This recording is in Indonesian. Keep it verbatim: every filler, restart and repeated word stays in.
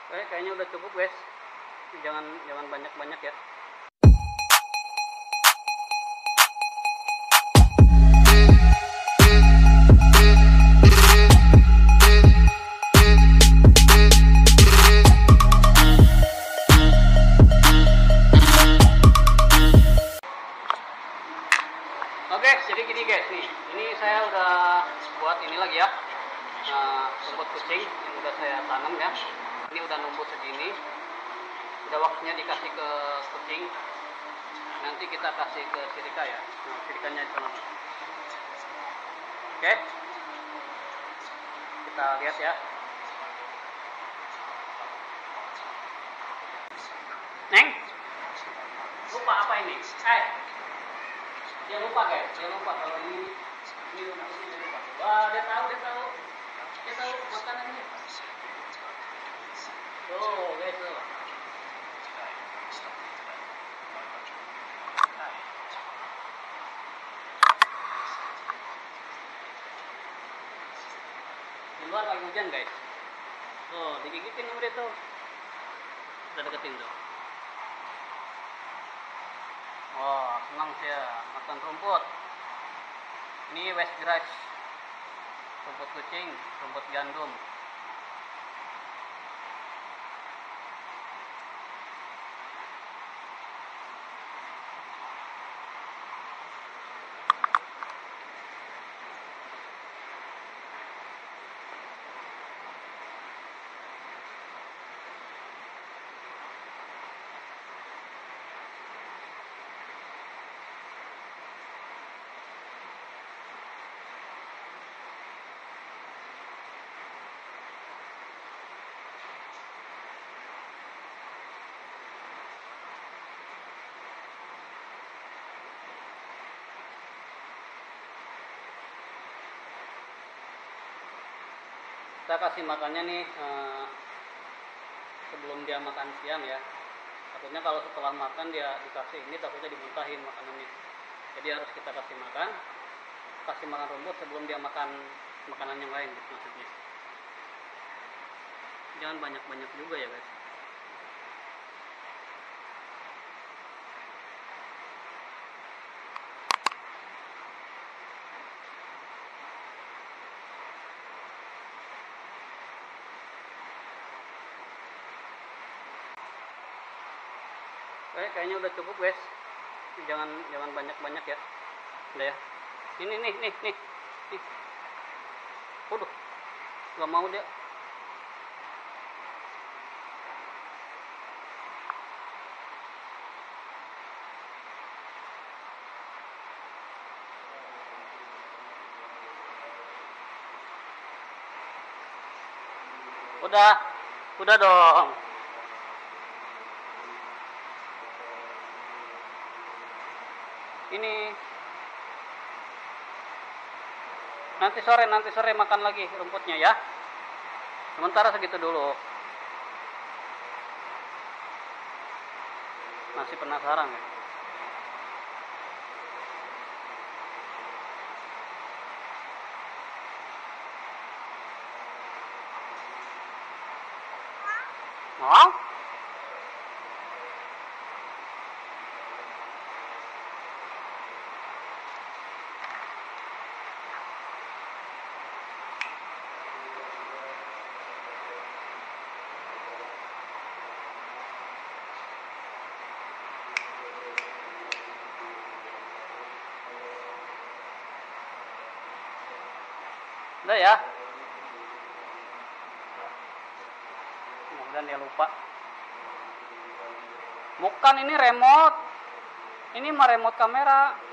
Oke, kayaknya udah cukup guys. Jangan jangan banyak-banyak ya. Oke, jadi gini guys nih. Ini saya udah buat ini lagi ya. Nah, rumput kucing yang udah saya tanam ya. Ini udah numpuk segini. Udah waktunya dikasih ke kucing. Nanti kita kasih ke sirika ya. Nah, sirikanya di sana. Oke. Kita lihat ya. Neng, lupa apa ini? Eh, dia lupa guys. Dia lupa kalau ini ini rumput ini dia lupa. Wah, dia tahu, dia tahu. Dia tahu makanannya. Tuh, guys tuh. Di luar lagi hujan guys. Tuh, digigitin sama dia tuh. Udah deketin tuh. Wah, senang saya makan rumput. Ini West grass, rumput kucing, rumput gandum. Kita kasih makannya nih eh, sebelum dia makan siang ya. Takutnya kalau setelah makan dia dikasih ini, takutnya dimuntahin makanannya. Jadi harus kita kasih makan, kasih makan rumput sebelum dia makan makanan yang lain gitu maksudnya. Jangan banyak-banyak juga ya guys. Oke, kayaknya udah cukup guys. Jangan jangan banyak-banyak ya. Udah ya. Ini nih nih nih. Nih. Waduh. Gak mau dia. Udah. Udah dong. Ini nanti sore nanti sore makan lagi rumputnya ya. Sementara segitu dulu. Masih penasaran ya? Mau? Udah ya. Mudah-mudahan dia lupa. Bukan, ini remote. Ini mah remote kamera.